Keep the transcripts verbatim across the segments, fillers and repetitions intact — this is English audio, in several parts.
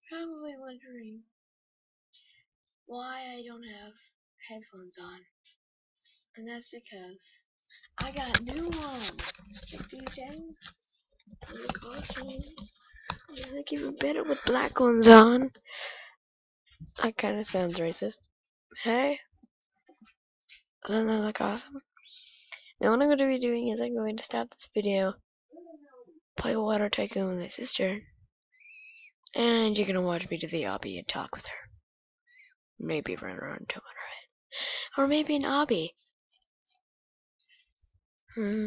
Probably wondering why I don't have headphones on. And that's because I got new ones. Check these out. They're costumes. They look even better with black ones on. That kind of sounds racist. Hey? Doesn't that look awesome? Now what I'm going to be doing is I'm going to stop this video, play Water Tycoon with my sister, and you're going to watch me do the obby and talk with her. Maybe run around to her. Or maybe an obby. Hmm.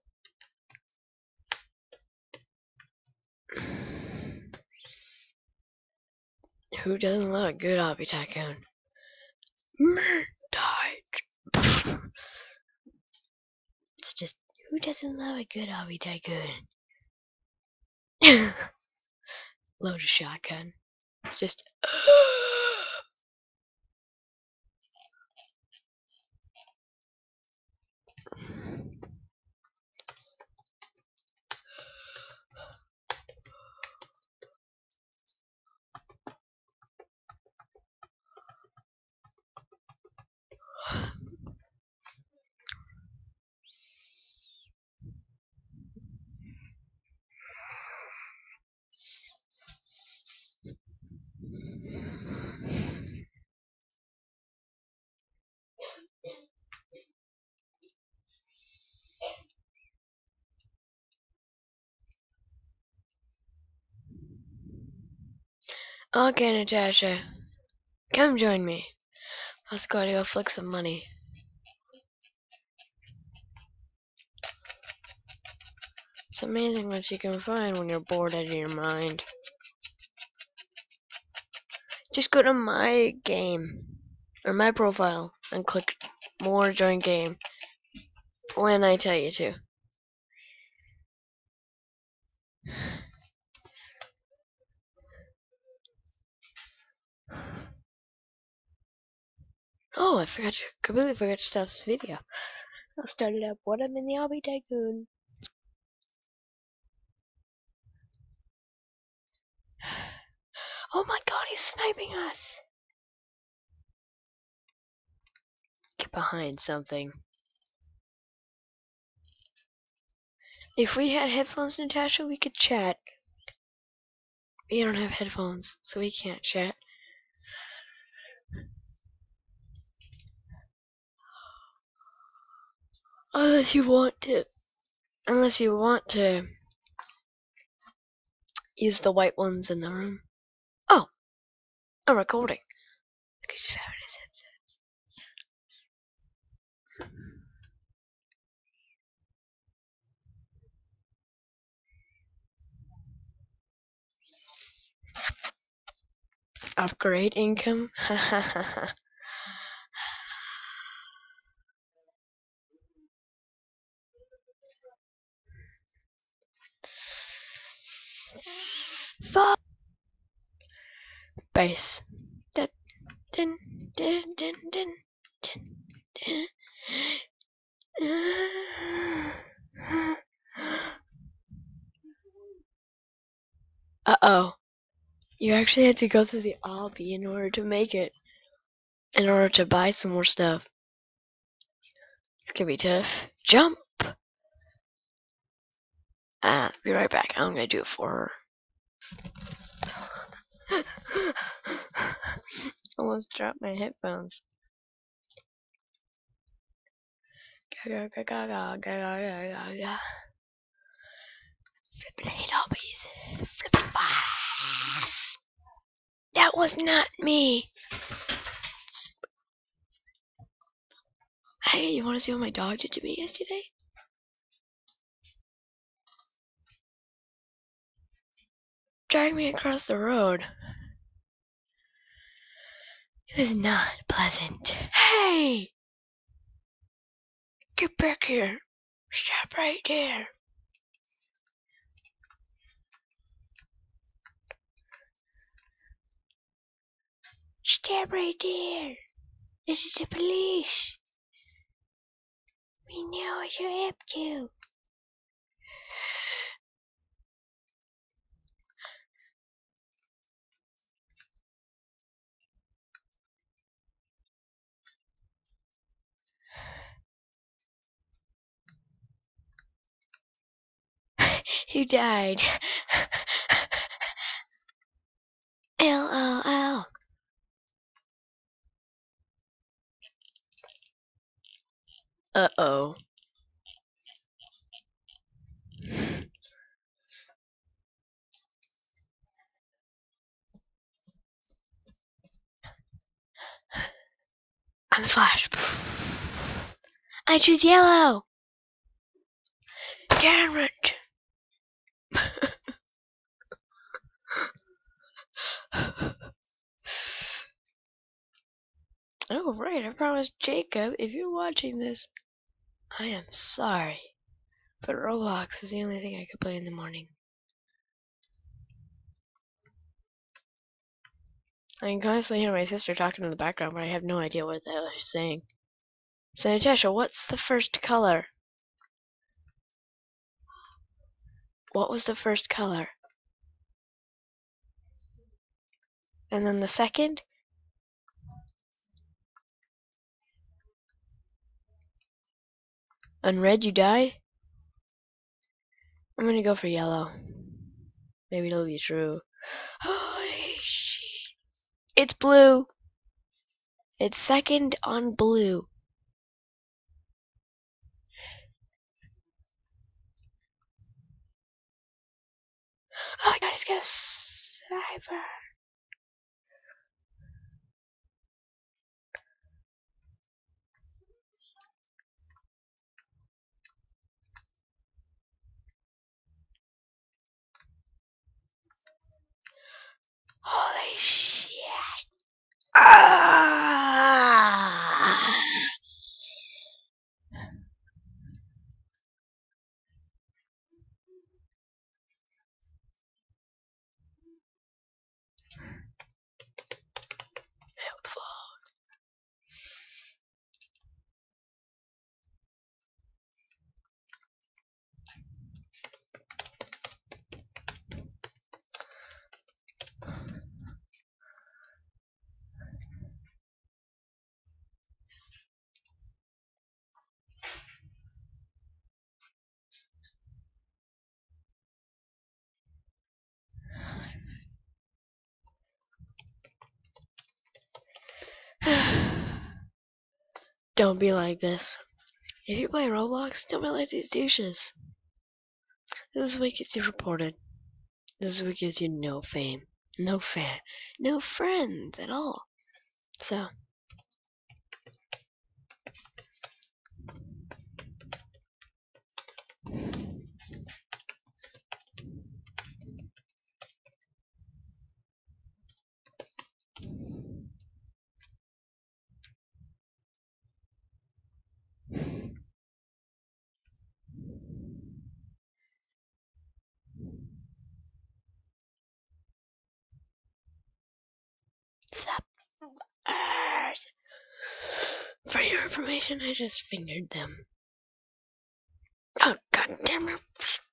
Who doesn't love a good obby tycoon? Died. It's just, who doesn't love a good obby tycoon? Load a shotgun. It's just. Okay, Natasha. Come join me. Let's go to go flick some money. It's amazing what you can find when you're bored out of your mind. Just go to my game, or my profile, and click more join game when I tell you to. Oh, I forgot to, completely forgot to stop this video. I'll start it up. What I'm in the Obby Tycoon. Oh my god, he's sniping us! Get behind something. If we had headphones, Natasha, we could chat. We don't have headphones, so we can't chat. Unless you want to, unless you want to use the white ones in the room. Oh, I'm recording. Look at his headset. Upgrade income. Ha ha ha ha. Fuck. Bass. Dun, dun, dun, dun, dun, dun, dun. Uh oh. You actually had to go through the obby in order to make it. In order to buy some more stuff. It's gonna be tough. Jump! Ah, be right back. I'm gonna do it for her. Almost dropped my headphones. Ga ga ga ga ga ga ga ga ga. Flipping eight obbies. Flip fast. That was not me. Hey, you wanna see what my dog did to me yesterday? Dragged me across the road. It was not pleasant. Hey! Get back here. Stop right there. Stop right there. This is the police. We know what you're up to. You died. L O L. Uh-oh. I'm the Flash. I choose yellow. Damn it. Oh, right. I promised Jacob, if you're watching this, I am sorry. But Roblox is the only thing I could play in the morning. I can constantly hear my sister talking in the background, but I have no idea what the hell she's saying. So, Natasha, what's the first color? What was the first color? And then the second? And red, you died? I'm gonna go for yellow. Maybe it'll be true. Holy shit. It's blue. It's second on blue. Oh my god, he's got a sniper. Holy shit. Ah! Don't be like this. If you play Roblox, don't be like these douches. This is what gets you reported. This is what gives you no fame, no fan, no friends at all. So, for your information, I just fingered them. Oh, god damn it.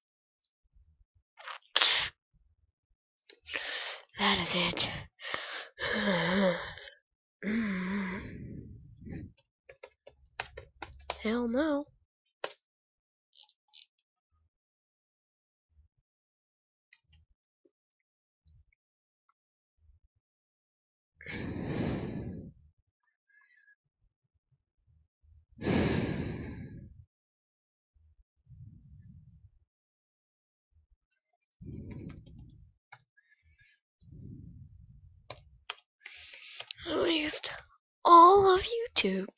That is it. Hell no. I waste all of YouTube.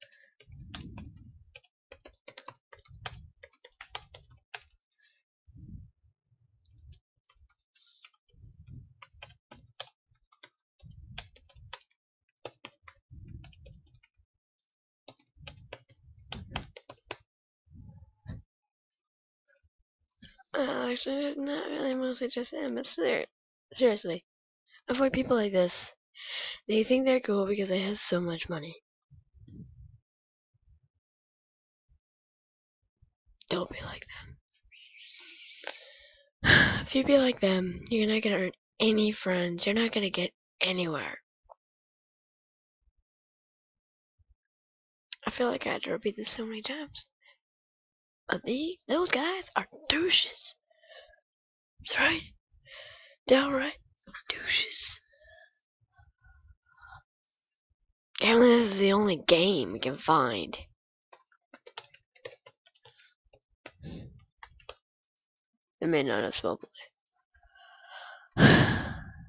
Uh, actually, it's not really mostly just him, but ser seriously. Avoid people like this. They think they're cool because they have so much money. Don't be like them. If you be like them, you're not gonna earn any friends. You're not gonna get anywhere. I feel like I had to repeat this so many times. But these, those guys are douches. That's right. Downright douches. Apparently this is the only game we can find. It may not have spelled it.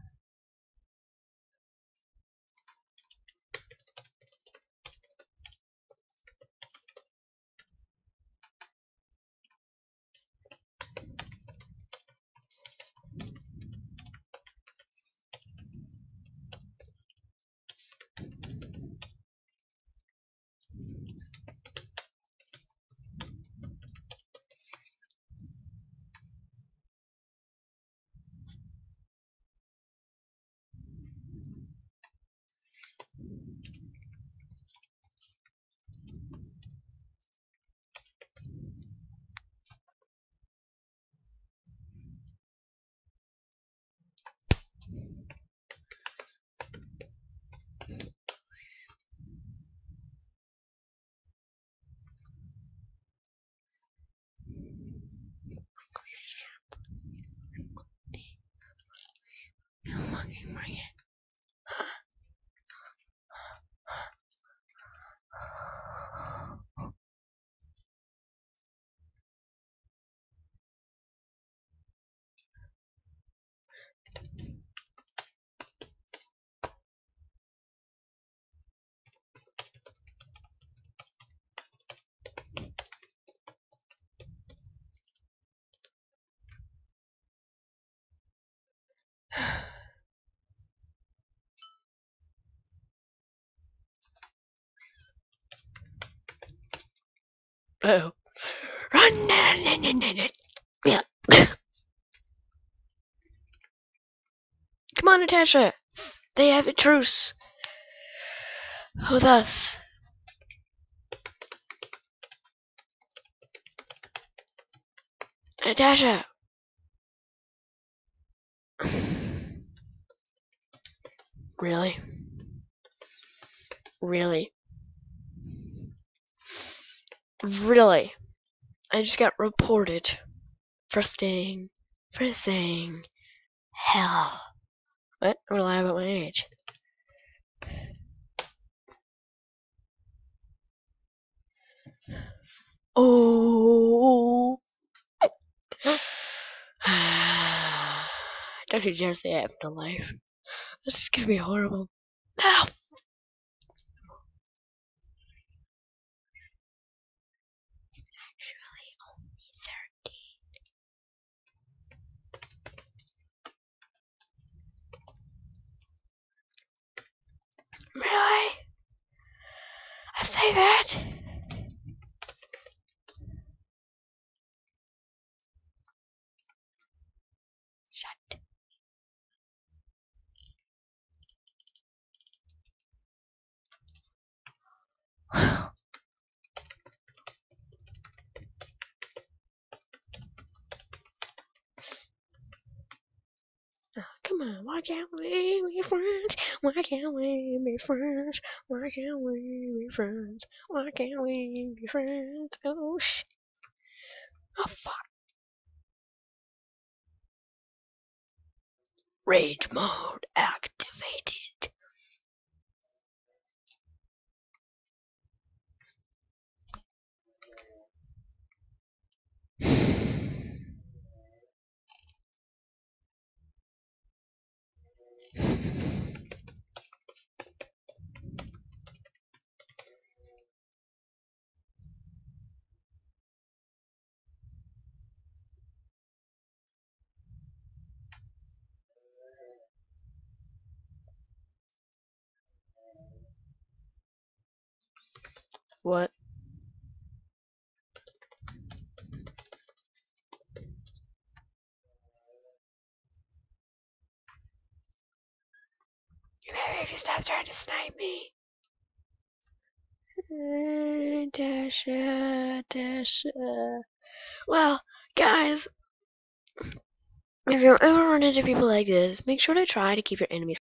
Oh. Run! Yeah. Come on, Natasha. They have a truce with us. Natasha. Really? Really? Really? I just got reported for staying, for saying hell. What? I'm gonna lie about my age. Oh. Don't you dare say I have no life. This is gonna be horrible. Ow. Actually, only thirteen. Really? I say that? Shut. Come on, why can't we be friends? Why can't we be friends? Why can't we be friends? Why can't we be friends? Oh sh. Oh fuck. Rage mode activated. What? Maybe if you stop trying to snipe me. Uh, Dasha, Dasha. Well, guys, if you ever run into people like this, make sure to try to keep your enemies